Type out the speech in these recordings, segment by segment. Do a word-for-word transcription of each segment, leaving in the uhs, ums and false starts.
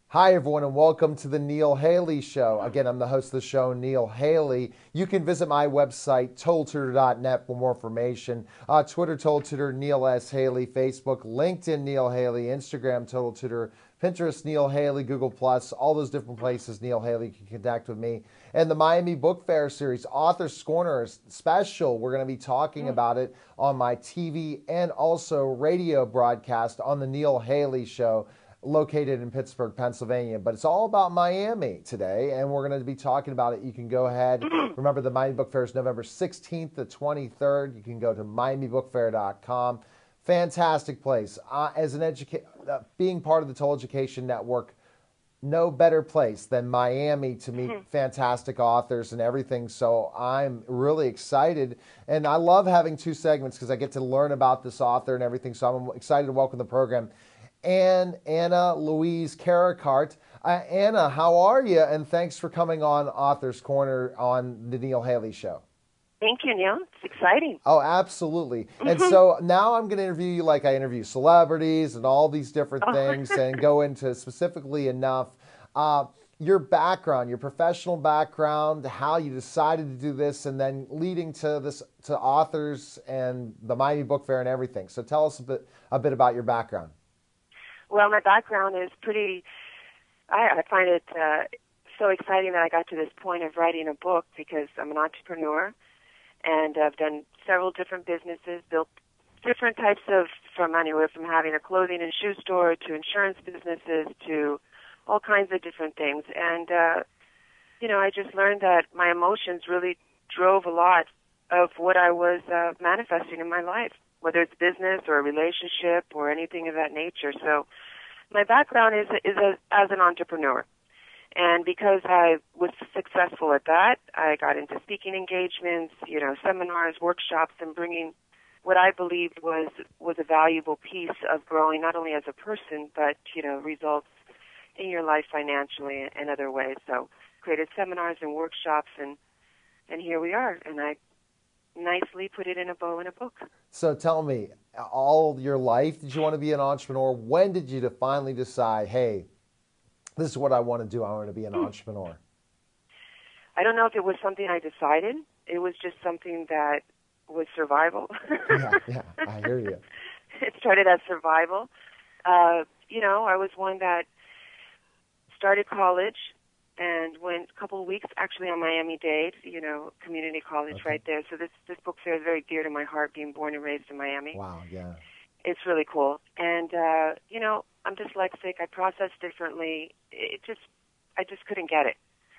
Hi, everyone, and welcome to the Neil Haley Show. Again, I'm the host of the show, Neil Haley. You can visit my website, total tutor dot net, for more information. Uh, Twitter, Total Tutor, Neil S. Haley. Facebook, LinkedIn, Neil Haley. Instagram, Total Tutor. Pinterest, Neil Haley. Google Plus, all those different places, Neil Haley can connect with me. And the Miami Book Fair series, Author's Corner is special. We're going to be talking about it on my T V and also radio broadcast on the Neil Haley Show, located in Pittsburgh, Pennsylvania. But it's all about Miami today, and we're going to be talking about it. You can go ahead. Remember, the Miami Book Fair is November sixteenth to twenty-third. You can go to miami book fair dot com. Fantastic place. Uh, as an educa- uh, being part of the Total Education Network, no better place than Miami to meet fantastic authors and everything. So I'm really excited. And I love having two segments because I get to learn about this author and everything. So I'm excited to welcome the program and Anna Louise Caricart. Uh, Anna, how are you? And thanks for coming on Author's Corner on the Neil Haley Show. Thank you, Neil. It's exciting. Oh, absolutely. And so now I'm going to interview you like I interview celebrities and all these different Oh. things and go into specifically enough uh, your background, your professional background, how you decided to do this, and then leading to this to authors and the Miami Book Fair and everything. So tell us a bit a bit about your background. Well, my background is pretty, I, I find it uh, so exciting that I got to this point of writing a book because I'm an entrepreneur and I've done several different businesses, built different types of, from anywhere from having a clothing and shoe store to insurance businesses to all kinds of different things. And, uh, you know, I just learned that my emotions really drove a lot of what I was uh, manifesting in my life, whether it's business or a relationship or anything of that nature. So my background is is a, as an entrepreneur. And because I was successful at that, I got into speaking engagements, you know, seminars, workshops, and bringing what I believed was was a valuable piece of growing not only as a person, but, you know, results in your life financially and other ways. So created seminars and workshops, and and here we are. And I nicely put it in a bow in a book. So tell me, all your life, did you want to be an entrepreneur? When did you finally decide, hey, this is what I want to do. I want to be an entrepreneur. I don't know if it was something I decided. It was just something that was survival. yeah, yeah, I hear you. It started as survival. Uh, you know, I was one that started college and went a couple of weeks actually on Miami-Dade, you know, community college Okay. right there. So this, this book fair is very dear to my heart, being born and raised in Miami. Wow, yeah. It's really cool. And, uh, you know, I'm dyslexic. I process differently. It just, I just couldn't get it.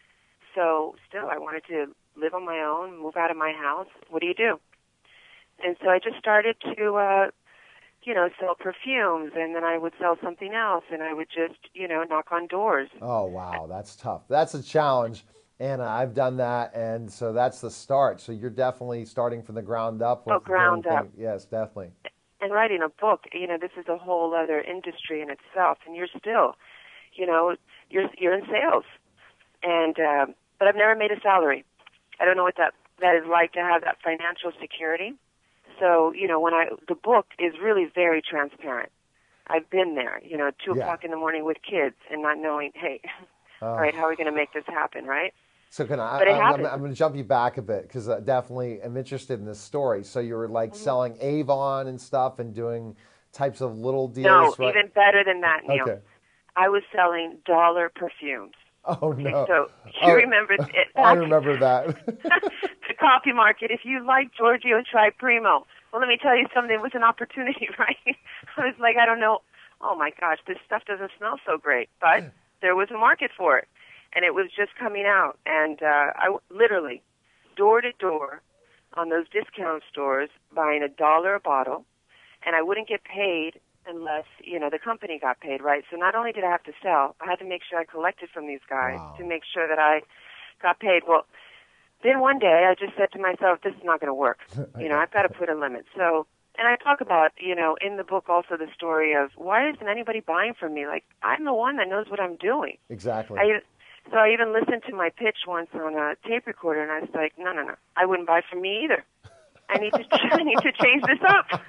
So still, I wanted to live on my own, move out of my house. What do you do? And so I just started to, uh, you know, sell perfumes, and then I would sell something else, and I would just, you know, knock on doors. Oh, wow, that's tough. That's a challenge, Anna. I've done that, and so that's the start. So you're definitely starting from the ground up. With Oh, ground doing up. things- Yes, definitely. And writing a book, you know, this is a whole other industry in itself, and you're still, you know, you're you're in sales, and uh, but I've never made a salary. I don't know what that that is like to have that financial security. So, you know, when I the book is really very transparent. I've been there, you know, two Yeah. o'clock in the morning with kids and not knowing, hey, Uh, all right, how are we going to make this happen, right? So can I, But it I, I'm, happens. I'm going to jump you back a bit because I definitely am interested in this story. So you were like Mm-hmm. selling Avon and stuff and doing types of little No, deals, right? even better than that, Neil. Okay. I was selling dollar perfumes. Oh, Okay, no. so you Oh, remember it I back remember that. the coffee market. If you like Giorgio, try Primo. Well, let me tell you something. It was an opportunity, right? I was like, I don't know. Oh, my gosh, this stuff doesn't smell so great. But there was a market for it, and it was just coming out. And uh, I w- literally, door to door, on those discount stores, buying a dollar a bottle, and I wouldn't get paid unless, you know, the company got paid, right? So not only did I have to sell, I had to make sure I collected from these guys Wow. to make sure that I got paid. Well, then one day I just said to myself, this is not going to work. You know, I've got to put a limit. So, and I talk about, you know, in the book also the story of why isn't anybody buying from me? Like, I'm the one that knows what I'm doing. Exactly. I, so I even listened to my pitch once on a tape recorder, and I was like, no, no, no, I wouldn't buy from me either. I need to I need to change this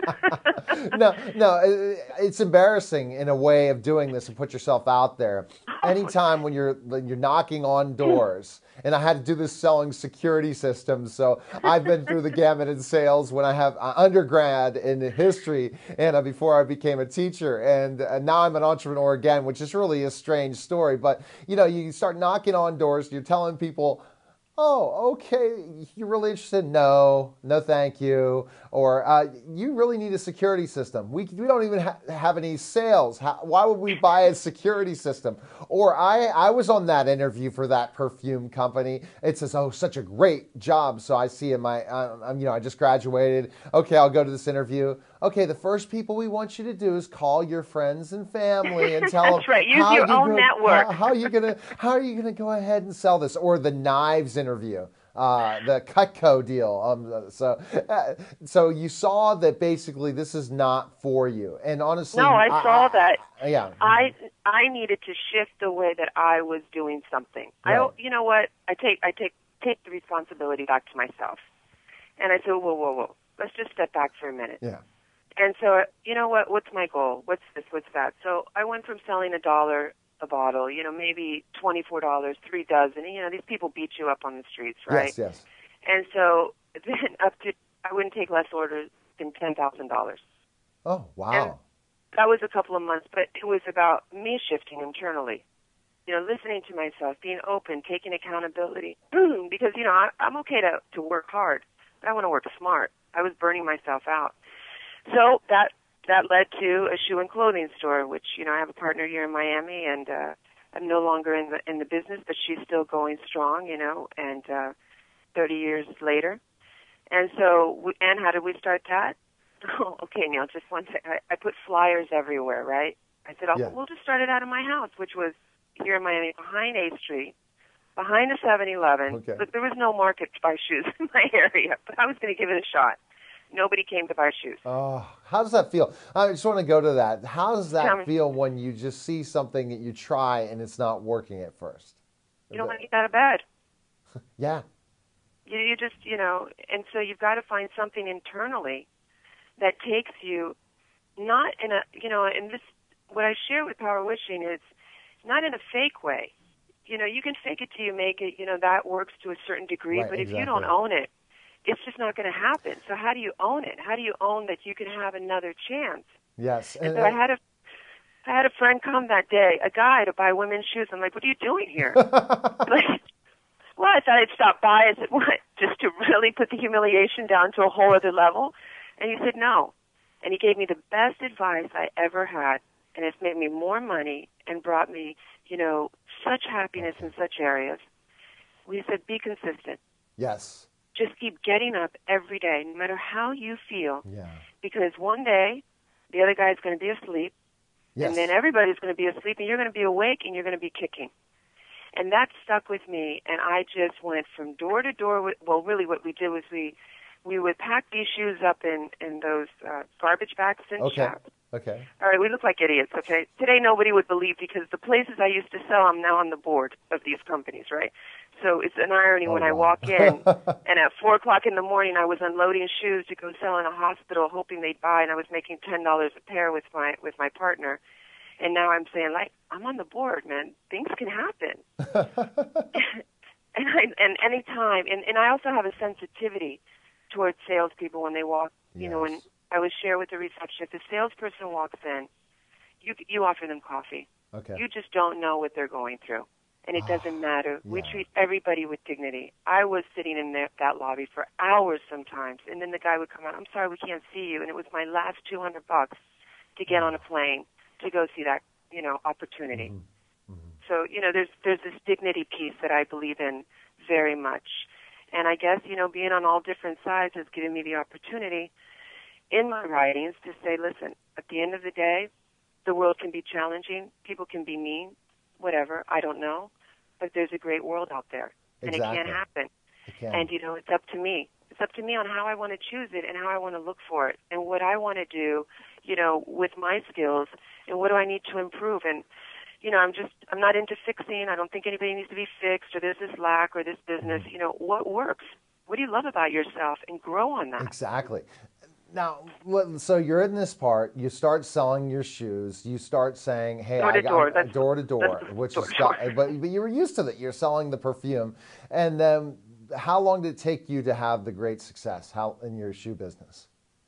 up. no, no, it- it's embarrassing in a way of doing this and put yourself out there. Anytime when you're when you're knocking on doors, and I had to do this selling security systems, so I've been through the gamut in sales when I have uh, undergrad in history and uh, before I became a teacher, and uh, now I'm an entrepreneur again, which is really a strange story. But you know, you start knocking on doors, you're telling people, oh, okay, you're really interested? No, no thank you. Or uh, you really need a security system. We, we don't even ha- have any sales. How, why would we buy a security system? Or I, I was on that interview for that perfume company. It says, oh, such a great job. So I see in my, uh, I'm, you know, I just graduated. Okay, I'll go to this interview. Okay, the first people we want you to do is call your friends and family and tell That's them right. Use how your you own go, network. How, how are you gonna how are you gonna go ahead and sell this? Or the knives interview, uh, the Cutco deal. Um, so uh, so you saw that basically this is not for you. And honestly, No, I saw that. I, yeah, I I needed to shift the way that I was doing something. Right. I you know what? I take I take take the responsibility back to myself. And I said, whoa, whoa, whoa. Let's just step back for a minute. yeah, And so, you know what? What's my goal? What's this? What's that? So I went from selling a dollar a bottle, you know, maybe twenty-four dollars, three dozen. You know, these people beat you up on the streets, right? yes, yes. And so then up to, I wouldn't take less orders than ten thousand dollars. Oh, wow. And that was a couple of months, but it was about me shifting internally. You know, listening to myself, being open, taking accountability. Because, you know, I, I'm okay to, to work hard, but I want to work smart. I was burning myself out. So that that led to a shoe and clothing store, which, you know, I have a partner here in Miami, and uh, I'm no longer in the in the business, but she's still going strong, you know, and uh, thirty years later. And so, we, and how did we start that? Oh, okay, Neil, just one second. I, I put flyers everywhere, right? I said, oh, Yeah. we'll just start it out of my house, which was here in Miami, behind eighth Street, behind a seven eleven. Okay. Look, there was no market to buy shoes in my area, but I was going to give it a shot. Nobody came to buy shoes. Oh, how does that feel? I just want to go to that. How does Tell that me. feel when you just see something that you try and it's not working at first? You don't want to get out of bed. Yeah. You, you just, you know, and so you've got to find something internally that takes you not in a, you know, and this, what I share with Power Wishing is not in a fake way. You know, you can fake it till you make it, you know, that works to a certain degree, Right, but if exactly. you don't own it, it's just not going to happen. So how do you own it? How do you own that you can have another chance? Yes. And so I had a, I had a friend come that day, a guy, to buy women's shoes. I'm like, what are you doing here? Like, well, I thought I'd stop by. I said, what? Just to really put the humiliation down to a whole other level? And he said, no. And he gave me the best advice I ever had, and it's made me more money and brought me, you know, such happiness in such areas. We said, be consistent. Yes. Just keep getting up every day, no matter how you feel, Yeah. because one day the other guy's going to be asleep, Yes. and then everybody's going to be asleep, and you're going to be awake, and you're going to be kicking. And that stuck with me, and I just went from door to door. With, well, really what we did was we we would pack these shoes up in, in those uh, garbage bags and Okay. shop. Okay. All right, we look like idiots, okay? Today nobody would believe because the places I used to sell, I'm now on the board of these companies, right? So it's an irony Oh, when I wow. walk in, and at four o'clock in the morning I was unloading shoes to go sell in a hospital hoping they'd buy, and I was making ten dollars a pair with my with my partner. And now I'm saying, like, I'm on the board, man. Things can happen. and I, and any time, and, and I also have a sensitivity towards salespeople when they walk, you know, when Yes. I would share with the reception, if the salesperson walks in, you you offer them coffee. Okay. You just don't know what they're going through. And it doesn't matter. We Yeah. treat everybody with dignity. I was sitting in there, that lobby for hours sometimes, and then the guy would come out, I'm sorry, we can't see you. And it was my last two hundred bucks to get on a plane to go see that, you know, opportunity. Mm-hmm. Mm-hmm. So, you know, there's there's this dignity piece that I believe in very much. And I guess, you know, being on all different sides has given me the opportunity in my writings to say, listen, at the end of the day, the world can be challenging. People can be mean, whatever. I don't know. But there's a great world out there. And Exactly. it can happen. It can. And, you know, it's up to me. It's up to me on how I want to choose it and how I want to look for it and what I want to do, you know, with my skills and what do I need to improve. And, you know, I'm just, I'm not into fixing. I don't think anybody needs to be fixed or there's this lack or this business. You know, what works? What do you love about yourself? And grow on that. Exactly. Now, so you're in this part. You start selling your shoes. You start saying, "Hey, door to I got door, that's, door to door," which door is to door. but but you were used to that. You're selling the perfume, and then how long did it take you to have the great success? How in your shoe business?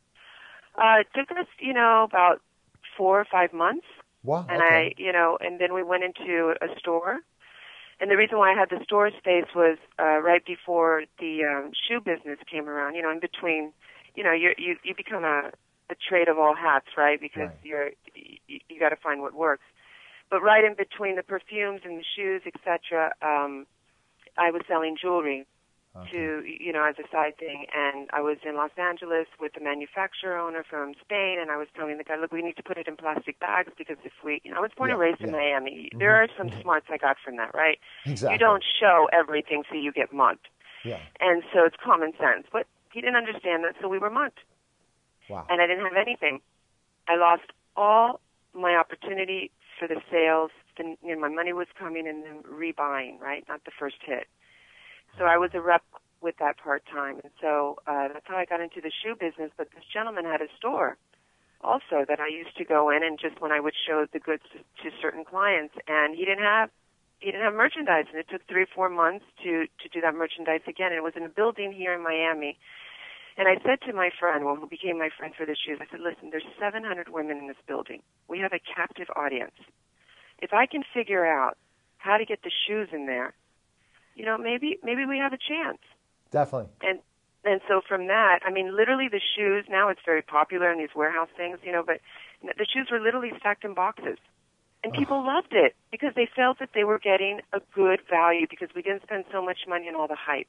Uh, it took us, you know, about four or five months. Wow. And okay. I, you know, and then we went into a store. And the reason why I had the store space was uh, right before the um, shoe business came around. You know, in between, you know, you're, you you become a, a trade of all hats, right? Because Right. you're you, you got to find what works. But right in between the perfumes and the shoes, et cetera, um, I was selling jewelry. Okay. To, you know, as a side thing. And I was in Los Angeles with the manufacturer owner from Spain, and I was telling the guy, look, we need to put it in plastic bags because if we, you know, I was born Yeah, and raised yeah. in Miami. Mm-hmm. There are some Mm-hmm. smarts I got from that, right? Exactly. You don't show everything so you get mugged. Yeah. And so it's common sense. But he didn't understand that, so we were mugged. Wow. And I didn't have anything. I lost all my opportunity for the sales. The, you know, my money was coming and then rebuying, right? Not the first hit. So I was a rep with that part-time. And so uh, that's how I got into the shoe business. But this gentleman had a store also that I used to go in and just when I would show the goods to, to certain clients. And he didn't have he didn't have merchandise. And it took three or four months to, to do that merchandise again. And it was in a building here in Miami. And I said to my friend, well, who became my friend for the shoes, I said, listen, there's seven hundred women in this building. We have a captive audience. If I can figure out how to get the shoes in there, you know, maybe maybe we have a chance. Definitely. And and so from that, I mean, literally the shoes, now it's very popular in these warehouse things, you know, but the shoes were literally stacked in boxes. And people oh. loved it because they felt that they were getting a good value because we didn't spend so much money on all the hype.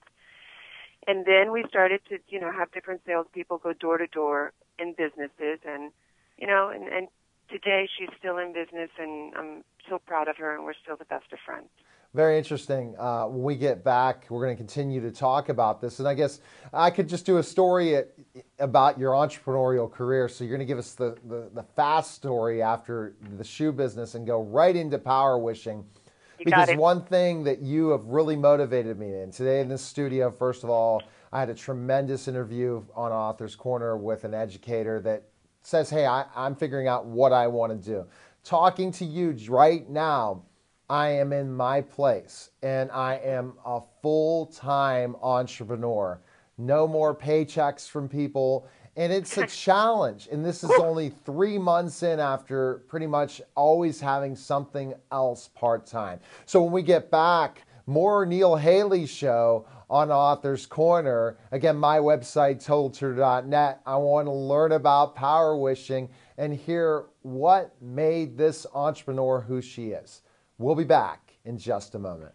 And then we started to, you know, have different salespeople go door to door in businesses. And, you know, and, and today she's still in business and I'm so proud of her and we're still the best of friends. Very interesting. Uh, when we get back, we're going to continue to talk about this. And I guess I could just do a story at, about your entrepreneurial career. So you're going to give us the, the, the fast story after the shoe business and go right into power wishing. You because got it. One thing that you have really motivated me in today in this studio, first of all, I had a tremendous interview on Author's Corner with an educator that says, hey, I, I'm figuring out what I want to do. Talking to you right now, I am in my place and I am a full-time entrepreneur. No more paychecks from people. And it's a challenge. And this is only three months in after pretty much always having something else part-time. So when we get back, more Neil Haley show on Author's Corner. Again, my website, total tutor dot net. I want to learn about power wishing and hear what made this entrepreneur who she is. We'll be back in just a moment.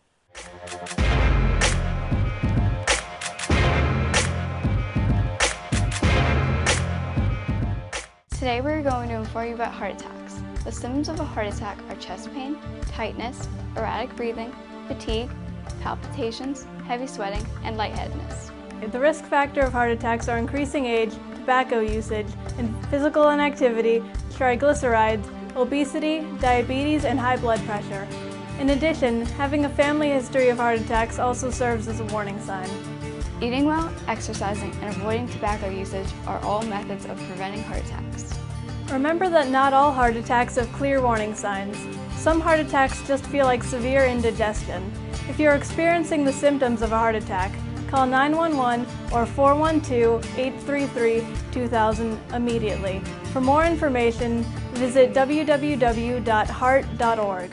Today we're going to inform you about heart attacks. The symptoms of a heart attack are chest pain, tightness, erratic breathing, fatigue, palpitations, heavy sweating, and lightheadedness. The risk factor of heart attacks are increasing age, tobacco usage, and physical inactivity, triglycerides, obesity, diabetes, and high blood pressure. In addition, having a family history of heart attacks also serves as a warning sign. Eating well, exercising, and avoiding tobacco usage are all methods of preventing heart attacks. Remember that not all heart attacks have clear warning signs. Some heart attacks just feel like severe indigestion. If you're experiencing the symptoms of a heart attack, call nine one one or four one two, eight three three, two thousand immediately. For more information, visit w w w dot heart dot org.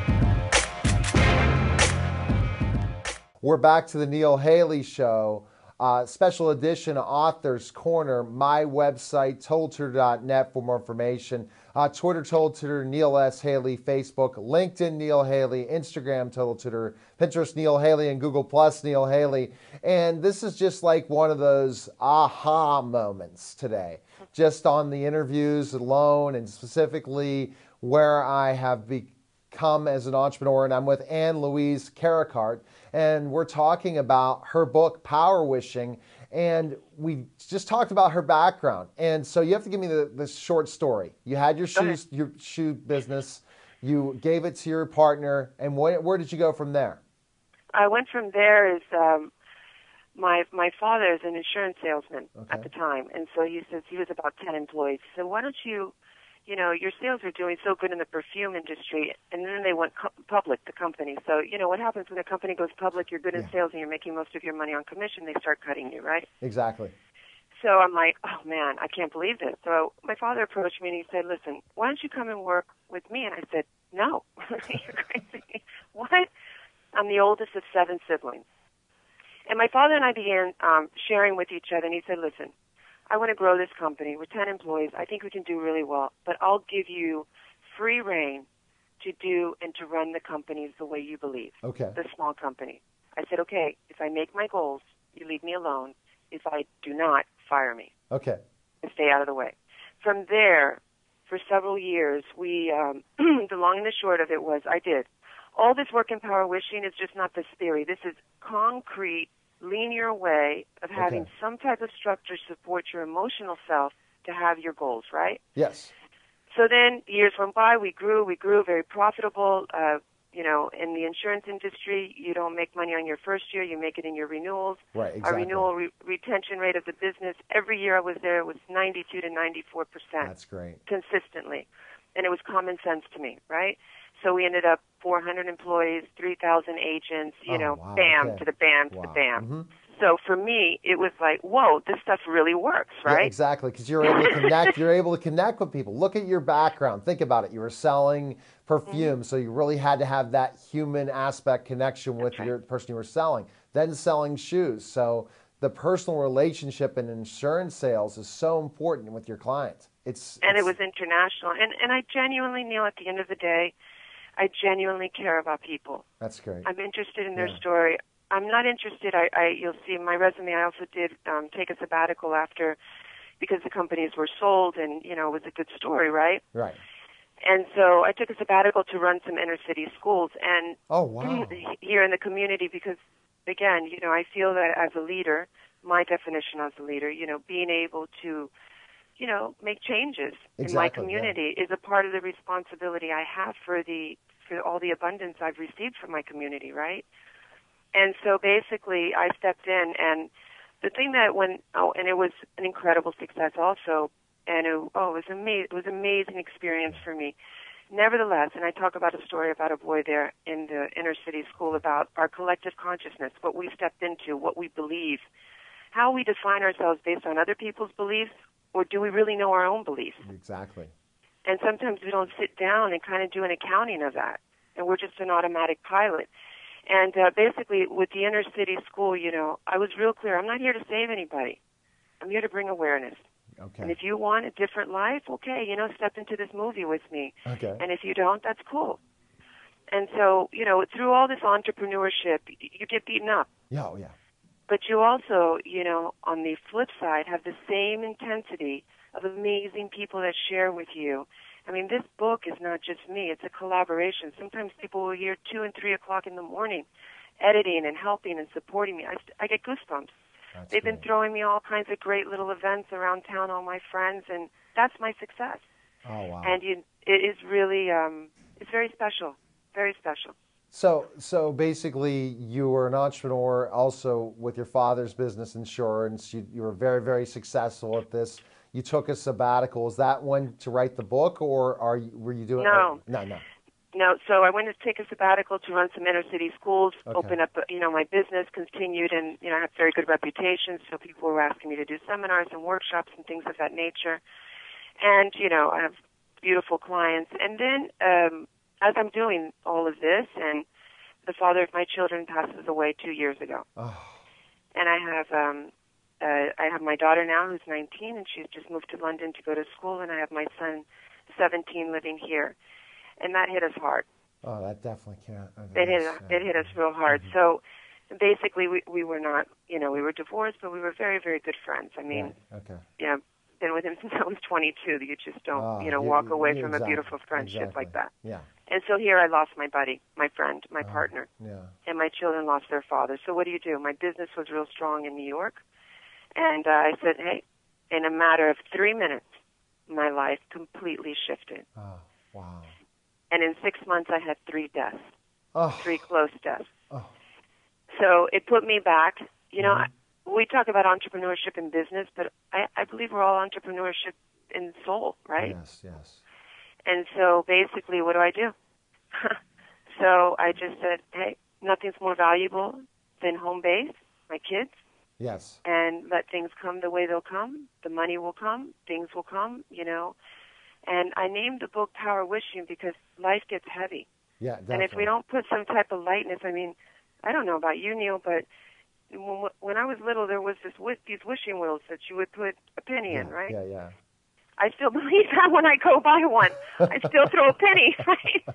We're back to the Neil Haley show. uh, special edition Author's Corner, my website, total tutor dot net for more information. Uh, Twitter, Total Tutor, Neil S. Haley, Facebook, LinkedIn, Neil Haley, Instagram, Total Tutor, Pinterest, Neil Haley, and Google Plus, Neil Haley. And this is just like one of those aha moments today, just on the interviews alone and specifically where I have become as an entrepreneur. And I'm with Ann Louise Caricart, and we're talking about her book, Power Wishing. And we just talked about her background. And so you have to give me the, the short story. You had your shoes, your shoe business. You gave it to your partner. And where, where did you go from there? I went from there as um, my my father is an insurance salesman Okay. at the time. And so he says he was about ten employees. He said, why don't you, you know, your sales are doing so good in the perfume industry, and then they went co- public, the company. So, you know, what happens when a company goes public, you're good in Yeah. sales and you're making most of your money on commission, they start cutting you, right? Exactly. So I'm like, oh, man, I can't believe this. So my father approached me and he said, listen, why don't you come and work with me? And I said, no, you're crazy. What? I'm the oldest of seven siblings. And my father and I began um, sharing with each other, and he said, listen, I want to grow this company. We're ten employees. I think we can do really well, but I'll give you free reign to do and to run the companies the way you believe, Okay. the small company. I said, okay, if I make my goals, you leave me alone. If I do not, fire me Okay. and stay out of the way. From there, for several years, we, um, the long and the short of it was I did. All this work in Power Wishing is just not this theory. This is concrete, linear way of having Okay. some type of structure support your emotional self to have your goals, right? Yes. So then years went by, we grew, we grew, very profitable. Uh, you know, in the insurance industry, you don't make money on your first year, you make it in your renewals. Right. Exactly. Our renewal re- retention rate of the business, every year I was there, was ninety-two to ninety-four percent That's great. consistently. And it was common sense to me, right? So we ended up four hundred employees, three thousand agents, you Oh, know, wow, bam, okay. to the bam, to Wow. the bam. Mhm. So for me, it was like, whoa, this stuff really works, Yeah, right? exactly, because you're able to connect. You're able to connect with people. Look at your background. Think about it. You were selling perfume, Mm-hmm. so you really had to have that human aspect connection with right. your person you were selling. Then selling shoes, so the personal relationship in insurance sales is so important with your client. It's And it's, it was international. And, and I genuinely, Neil, at the end of the day, I genuinely care about people. that's great. I'm interested in their Yeah. story. I'm not interested. I, I you'll see in my resume. I also did um, take a sabbatical after, because the companies were sold, and you know it was a good story, right? Right. And so I took a sabbatical to run some inner city schools and Oh wow. here in the community, because again, you know, I feel that as a leader, my definition as a leader, you know, being able to, you know, make changes in my Exactly, yeah. community is a part of the responsibility I have for the for all the abundance I've received from my community, right? And so basically I stepped in, and the thing that when, oh, and it was an incredible success also, and it, oh, it was amazing, it was an amazing experience for me. Nevertheless, and I talk about a story about a boy there in the inner city school about our collective consciousness, what we stepped into, what we believe, how we define ourselves based on other people's beliefs, or do we really know our own beliefs? Exactly. And sometimes we don't sit down and kind of do an accounting of that, and we're just an automatic pilot. And uh, basically, with the inner city school, you know, I was real clear. I'm not here to save anybody. I'm here to bring awareness. Okay. And if you want a different life, okay, you know, step into this movie with me. Okay. And if you don't, that's cool. And so, you know, through all this entrepreneurship, you get beaten up. Yeah. Oh, yeah. But you also, you know, on the flip side, have the same intensity of amazing people that share with you. I mean, this book is not just me. It's a collaboration. Sometimes people will hear two and three o'clock in the morning editing and helping and supporting me. I, I get goosebumps. That's They've been great. throwing me all kinds of great little events around town, all my friends, and that's my success. Oh wow. And you, it is really, um, it's very special, very special. So, so basically, you were an entrepreneur also with your father's business insurance. You, you were very, very successful at this. You took a sabbatical. Is that when to write the book, or are you, were you doing? No. no, no. No, so I went to take a sabbatical to run some inner city schools, Okay. open up, you know, my business, continued, and, you know, I have very good reputation, so people were asking me to do seminars and workshops and things of that nature. And, you know, I have beautiful clients. And then um, as I'm doing all of this, and the father of my children passes away two years ago. Oh. and I have um, uh, I have my daughter now who's nineteen, and she's just moved to London to go to school, and I have my son, seventeen, living here, and that hit us hard. Oh, that definitely can't. It hit it hit us real hard. Mm-hmm. So basically, we we were not, you know, we were divorced, but we were very very good friends. I mean, Right. Okay. yeah, been with him since I was twenty-two. You just don't, Ah, you know, you- walk you- away you- from exactly, a beautiful friendship exactly. like that. Yeah. And so here I lost my buddy, my friend, my Uh, partner, Yeah. and my children lost their father. So what do you do? My business was real strong in New York, and uh, I said, hey, in a matter of three minutes, my life completely shifted. Oh, wow. And in six months, I had three deaths, Oh. three close deaths. Oh. So it put me back. You know, Mhm. I, we talk about entrepreneurship in business, but I, I believe we're all entrepreneurship in soul, right? Yes. Yes. And so basically, what do I do? So I just said, hey, nothing's more valuable than home base, my kids, Yes. and let things come the way they'll come. The money will come, things will come, you know. And I named the book Power Wishing because life gets heavy. Yeah. Definitely. And if we don't put some type of lightness, I mean, I don't know about you, Neil, but when, when I was little, there was this wi- these wishing wheels that you would put a penny yeah, in, right? Yeah. Yeah. I still believe that when I go buy one. I still throw a penny, right?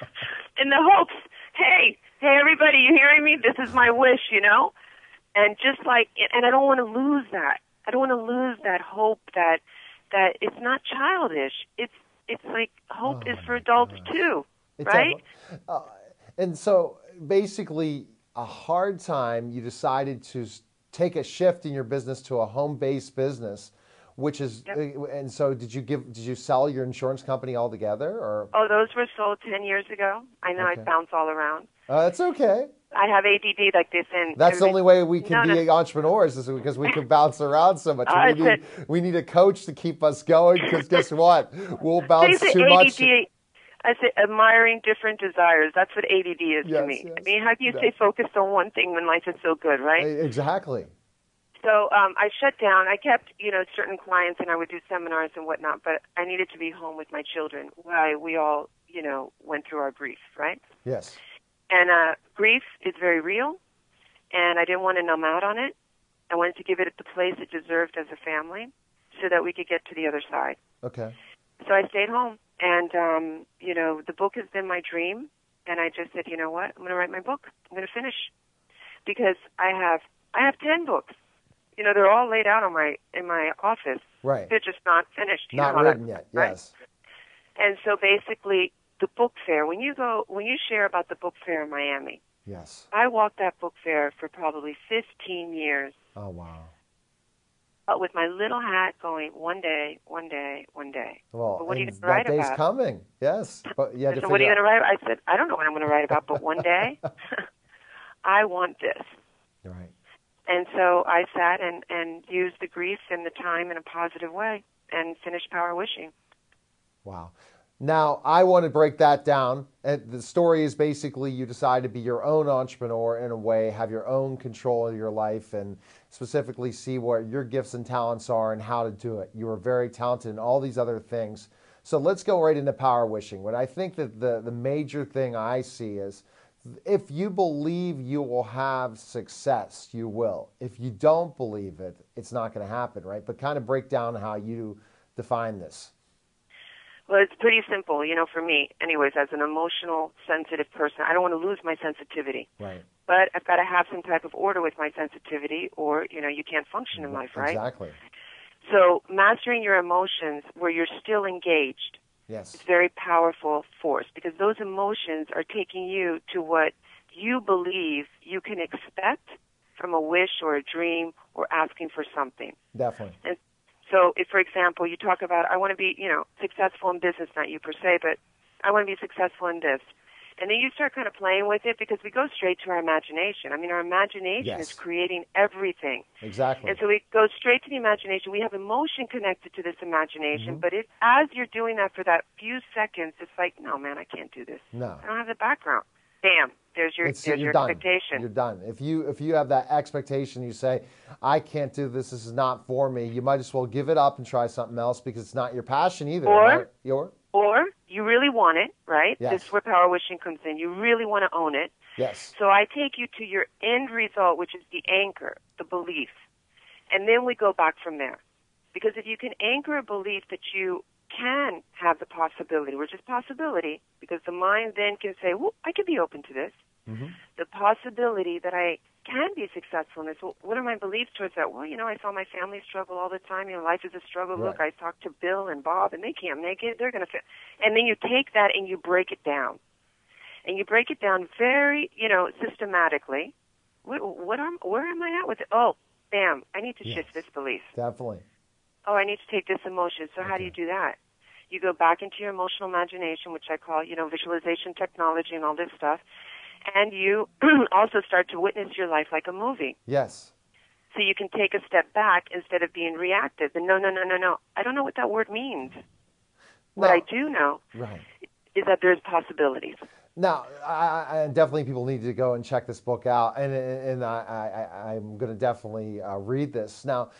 In the hopes, hey, hey, everybody, you hearing me? This is my wish, you know? And just like, and I don't want to lose that. I don't want to lose that hope that that it's not childish. It's it's like hope Oh, is for my adults gosh. too, It's right? a- uh, and so basically, a hard time, you decided to s- take a shift in your business to a home-based business, which is, Yep. uh, and so did you give, did you sell your insurance company altogether, or? Oh, those were sold ten years ago. I know Okay. I bounce all around. Uh, that's okay. I have A D D like this, and That's the only way we can No, be no. entrepreneurs is because we can bounce around so much. I we, need, we need a coach to keep us going because guess what? We'll bounce They say too A D much. D, I say admiring different desires. That's what A D D is Yes, to me. yes. I mean, how can you Yeah. stay focused on one thing when life is so good, right? Exactly. So um, I shut down. I kept, you know, certain clients, and I would do seminars and whatnot. But I needed to be home with my children while we all, you know, went through our grief, right? Yes. And uh, grief is very real, and I didn't want to numb out on it. I wanted to give it the place it deserved as a family, so that we could get to the other side. Okay. So I stayed home, and um, you know, the book has been my dream. And I just said, you know what? I'm going to write my book. I'm going to finish because I have I have ten books. You know, they're all laid out on my in my office. Right. They're just not finished. You Not know how written that- yet. right? Yes. And so basically, the book fair. When you go, when you share about the book fair in Miami, Yes. I walked that book fair for probably fifteen years, Oh wow. uh, with my little hat going, one day, one day, one day. Well, But what are you and gonna write that day's about? coming. Yes, but you had to So what are you figure going to write? I said, I don't know what I'm going to write about, but one day, I want this. out. Right. And so I sat and, and used the grief and the time in a positive way and finished Power Wishing. Wow. Now, I want to break that down. And the story is basically you decide to be your own entrepreneur in a way, have your own control of your life, and specifically see what your gifts and talents are and how to do it. You are very talented in all these other things. So let's go right into Power Wishing. What I think that the, the major thing I see is if you believe you will have success, you will. If you don't believe it, it's not going to happen, right? But kind of break down how you define this. Well, it's pretty simple, you know, for me. Anyways, as an emotional, sensitive person, I don't want to lose my sensitivity. Right. But I've got to have some type of order with my sensitivity or, you know, you can't function in life, right? Exactly. So mastering your emotions where you're still engaged Yes. is a very powerful force because those emotions are taking you to what you believe you can expect from a wish or a dream or asking for something. Definitely. And so if, for example, you talk about, I want to be, you know, successful in business, not you per se, but I want to be successful in this. And then you start kind of playing with it because we go straight to our imagination. I mean, our imagination Yes. is creating everything. Exactly. And so we go straight to the imagination. We have emotion connected to this imagination, Mm-hmm. but if, as you're doing that for that few seconds, it's like, no, man, I can't do this. No. I don't have the background. Bam, there's your, It's, there's you're your done. expectation. You're done. If you if you have that expectation, you say, "I can't do this. This is not for me." You might as well give it up and try something else because it's not your passion either. Or- right? Your Or you really want it, right? Yes. This is where power wishing comes in. You really want to own it. Yes. So I take you to your end result, which is the anchor, the belief. And then we go back from there. Because if you can anchor a belief that you can have the possibility, which is possibility, because the mind then can say, well, I could be open to this. Mm-hmm. The possibility that I can be successful in this. Well, what are my beliefs towards that? Well, you know, I saw my family struggle all the time. You know, life is a struggle. Right. Look, I talked to Bill and Bob, and they can't make it. They're going to fail. And then you take that and you break it down. And you break it down very, you know, systematically. What, what am, where am I at with it? Oh, bam, I need to Yes. shift this belief. Definitely. Oh, I need to take this emotion. So how do you do that? You go back into your emotional imagination, which I call, you know, visualization technology and all this stuff. And you also start to witness your life like a movie. Yes. So you can take a step back instead of being reactive. And no, no, no, no, no. I don't know what that word means. What No. I do know Right. is that there's possibilities. Now, I, I definitely people need to go and check this book out, and and I, I I'm going to definitely uh, read this now.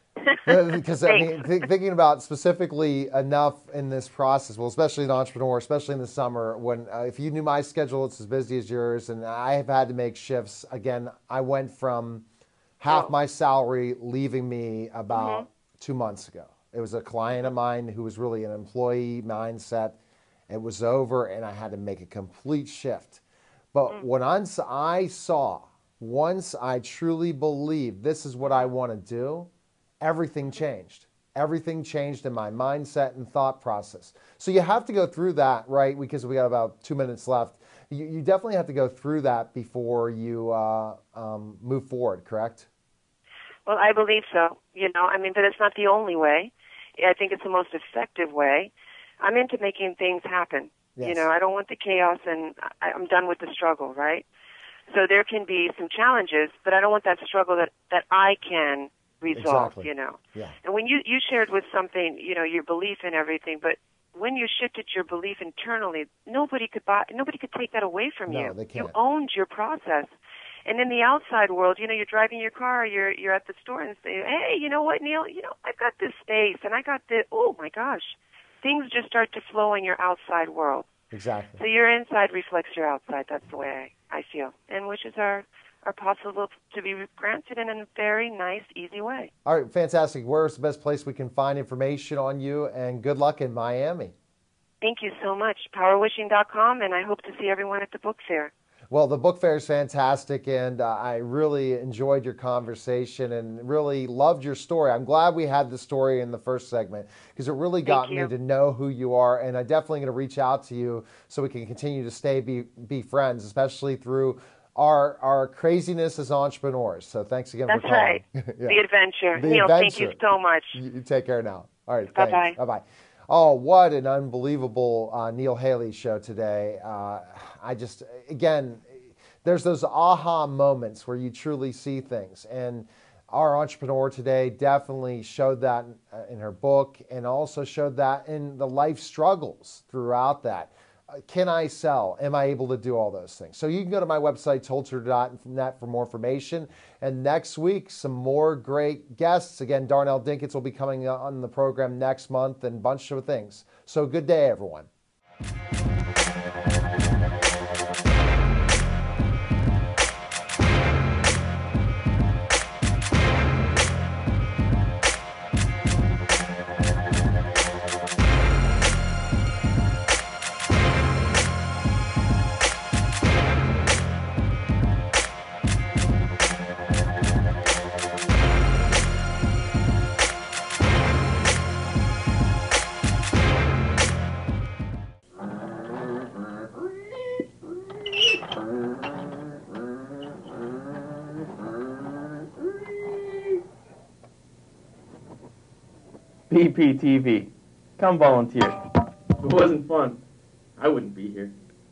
Because I mean, th- thinking about specifically enough in this process, well, especially an entrepreneur, especially in the summer, when uh, if you knew my schedule, it's as busy as yours, and I have had to make shifts. Again, I went from half Oh. my salary leaving me about Mm-hmm. two months ago. It was a client of mine who was really an employee mindset. It was over, and I had to make a complete shift. But Mm. when once I saw, once I truly believed this is what I want to do, everything changed. Everything changed in my mindset and thought process. So you have to go through that, right? Because we got about two minutes left. You, you definitely have to go through that before you uh, um, move forward, correct? Well, I believe so. You know, I mean, but it's not the only way. I think it's the most effective way. I'm into making things happen. Yes. You know, I don't want the chaos, and I, I'm done with the struggle, right? So there can be some challenges, but I don't want that struggle that, that I can resolve, Exactly. you know. Yeah. And when you, you shared with something, you know, your belief in everything, but when you shifted your belief internally, nobody could buy, nobody could take that away from No, you. they can't. You owned your process. And in the outside world, you know, you're driving your car, you're you're at the store and say, hey, you know what, Neil, you know, I've got this space and I got this, oh my gosh. Things just start to flow in your outside world. Exactly. So your inside reflects your outside. That's the way I, I feel. And wishes are, are possible to be granted in a very nice, easy way. All right, fantastic. Where's the best place we can find information on you? And good luck in Miami. Thank you so much. power wishing dot com, and I hope to see everyone at the book fair. Well, the book fair is fantastic, and uh, I really enjoyed your conversation and really loved your story. I'm glad we had the story in the first segment because it really got Thank me you. to know who you are, and I'm definitely going to reach out to you so we can continue to stay be be friends, especially through our our craziness as entrepreneurs. So thanks again That's for calling. right. Yeah. The adventure. The Neil, thank you adventure. so much. You, you take care now. All right. Bye-bye. Thanks. Bye-bye. Oh, what an unbelievable uh, Neil Haley show today. Uh, I just, again, there's those aha moments where you truly see things. And our entrepreneur today definitely showed that in her book and also showed that in the life struggles throughout that. Uh, Can I sell? Am I able to do all those things? So you can go to my website, told tutor dot net, for more information. And next week, some more great guests. Again, Darnell Dinkins will be coming on the program next month and a bunch of things. So good day, everyone. B P T V. Come volunteer. If it wasn't fun, I wouldn't be here.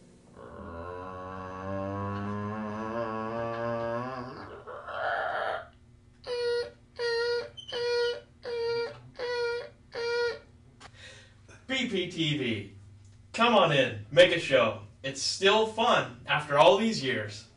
B P T V. Come on in, make a show. It's still fun after all these years.